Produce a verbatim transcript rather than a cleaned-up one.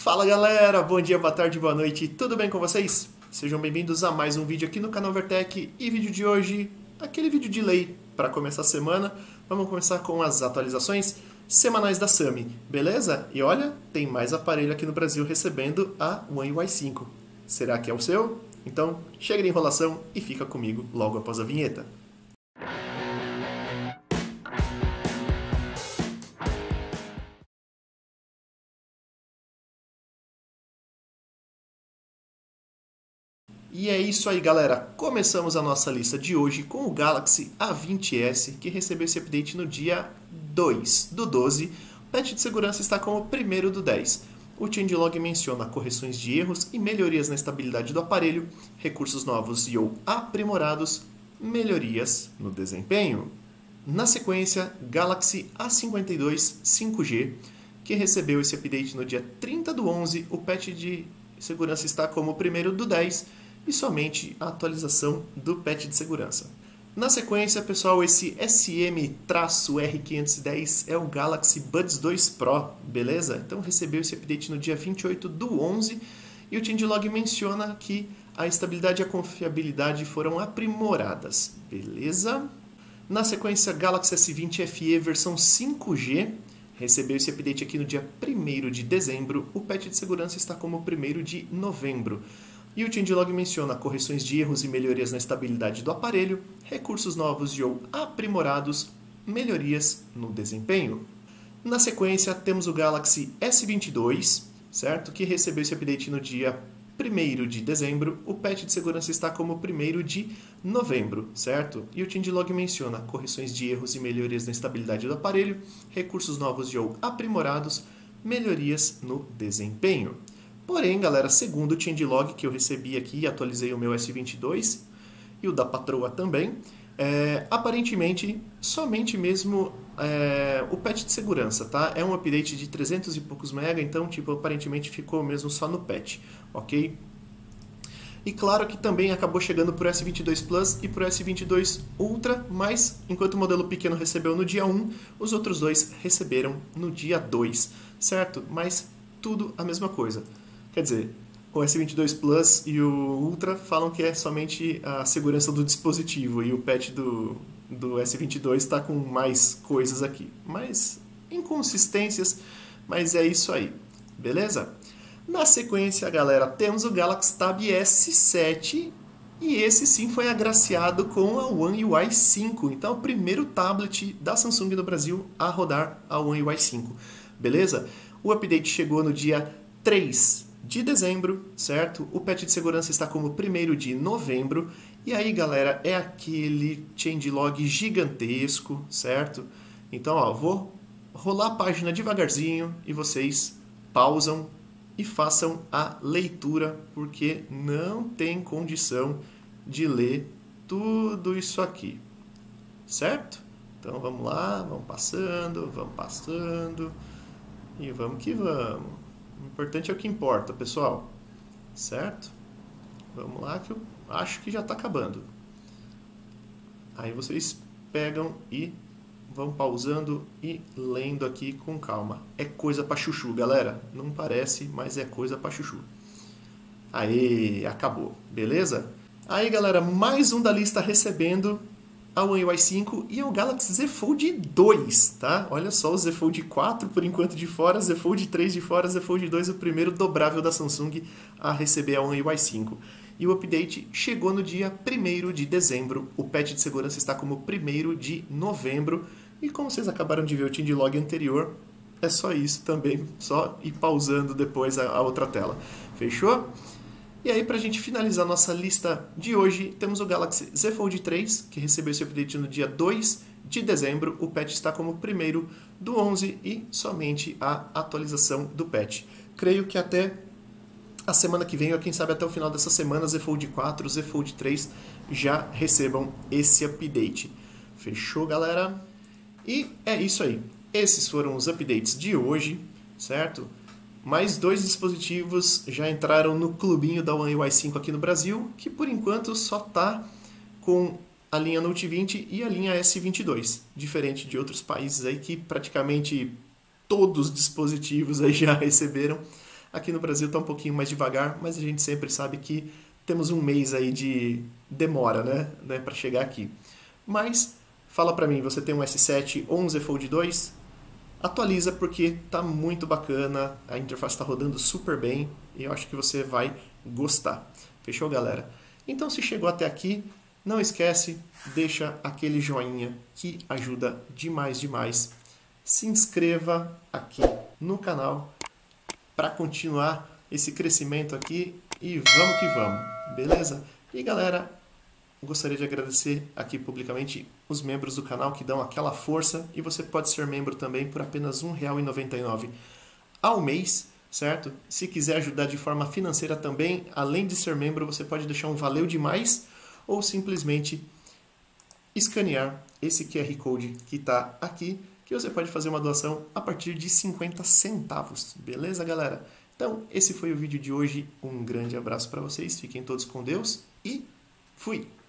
Fala galera, bom dia, boa tarde, boa noite, tudo bem com vocês? Sejam bem-vindos a mais um vídeo aqui no canal Vertec e vídeo de hoje, aquele vídeo de lei para começar a semana. Vamos começar com as atualizações semanais da Sami, beleza? E olha, tem mais aparelho aqui no Brasil recebendo a One U I cinco. Será que é o seu? Então chega de enrolação e fica comigo logo após a vinheta. E é isso aí, galera. Começamos a nossa lista de hoje com o Galaxy A vinte S, que recebeu esse update no dia dois do doze. O patch de segurança está como o primeiro do dez. O changelog menciona correções de erros e melhorias na estabilidade do aparelho, recursos novos e ou aprimorados, melhorias no desempenho. Na sequência, Galaxy A cinquenta e dois cinco G, que recebeu esse update no dia trinta do onze. O patch de segurança está como o primeiro do dez. E somente a atualização do patch de segurança. Na sequência, pessoal, esse S M R quinhentos e dez é o Galaxy Buds dois Pro, beleza? Então recebeu esse update no dia vinte e oito do onze e o changelog menciona que a estabilidade e a confiabilidade foram aprimoradas, beleza? Na sequência, Galaxy S vinte F E versão cinco G recebeu esse update aqui no dia primeiro de dezembro. O patch de segurança está como o primeiro de novembro. E o changelog menciona correções de erros e melhorias na estabilidade do aparelho, recursos novos e ou aprimorados, melhorias no desempenho. Na sequência, temos o Galaxy S vinte e dois, certo? Que recebeu esse update no dia primeiro de dezembro. O patch de segurança está como primeiro de novembro, certo? E o changelog menciona correções de erros e melhorias na estabilidade do aparelho, recursos novos e ou aprimorados, melhorias no desempenho. Porém, galera, segundo o changelog que eu recebi aqui e atualizei o meu S vinte e dois e o da patroa também, é, aparentemente somente mesmo é, o patch de segurança, tá? É um update de trezentos e poucos mega, então tipo, aparentemente ficou mesmo só no patch, ok? E claro que também acabou chegando para o S vinte e dois Plus e para o S vinte e dois Ultra, mas enquanto o modelo pequeno recebeu no dia um, os outros dois receberam no dia dois, certo? Mas tudo a mesma coisa. Quer dizer, o S vinte e dois Plus e o Ultra falam que é somente a segurança do dispositivo e o patch do, do S vinte e dois está com mais coisas aqui. Mas inconsistências, mas é isso aí, beleza? Na sequência, galera, temos o Galaxy Tab S sete e esse sim foi agraciado com a One U I cinco. Então, é o primeiro tablet da Samsung no Brasil a rodar a One U I cinco, beleza? O update chegou no dia três de dezembro, certo? O patch de segurança está como primeiro de novembro. E aí, galera, é aquele changelog gigantesco, certo? Então, ó, vou rolar a página devagarzinho e vocês pausam e façam a leitura, porque não tem condição de ler tudo isso aqui, certo? Então, vamos lá, vamos passando, vamos passando e vamos que vamos. O importante é o que importa, pessoal. Certo? Vamos lá que eu acho que já está acabando. Aí vocês pegam e vão pausando e lendo aqui com calma. É coisa pra chuchu, galera. Não parece, mas é coisa pra chuchu. Aí, acabou. Beleza? Aí, galera, mais um da lista recebendo a One U I cinco e o Galaxy Z Fold dois, tá? Olha só, o Z Fold quatro por enquanto de fora, Z Fold três de fora, Z Fold dois o primeiro dobrável da Samsung a receber a One U I cinco. E o update chegou no dia primeiro de dezembro, o patch de segurança está como primeiro de novembro e como vocês acabaram de ver o changelog anterior, é só isso também, só ir pausando depois a, a outra tela. Fechou? E aí, para a gente finalizar nossa lista de hoje, temos o Galaxy Z Fold três, que recebeu esse update no dia dois de dezembro. O patch está como primeiro do onze e somente a atualização do patch. Creio que até a semana que vem, ou quem sabe até o final dessa semana, Z Fold quatro, Z Fold três já recebam esse update. Fechou, galera? E é isso aí. Esses foram os updates de hoje, certo? Mais dois dispositivos já entraram no clubinho da One U I cinco aqui no Brasil, que por enquanto só está com a linha Note vinte e a linha S vinte e dois, diferente de outros países aí que praticamente todos os dispositivos aí já receberam Aqui no Brasil está um pouquinho mais devagar, mas a gente sempre sabe que temos um mês aí de demora, né, né para chegar aqui. Mas fala para mim, você tem um S sete ou um Z Fold dois? Atualiza porque tá muito bacana, a interface está rodando super bem e eu acho que você vai gostar. Fechou, galera? Então, se chegou até aqui, não esquece, deixa aquele joinha que ajuda demais, demais. Se inscreva aqui no canal para continuar esse crescimento aqui e vamos que vamos, beleza? E galera, gostaria de agradecer aqui publicamente os membros do canal que dão aquela força e você pode ser membro também por apenas um real e noventa e nove centavos ao mês, certo? Se quiser ajudar de forma financeira também, além de ser membro, você pode deixar um valeu demais ou simplesmente escanear esse Q R Code que está aqui, que você pode fazer uma doação a partir de cinquenta centavos, beleza, galera? Então, esse foi o vídeo de hoje, um grande abraço para vocês, fiquem todos com Deus e fui!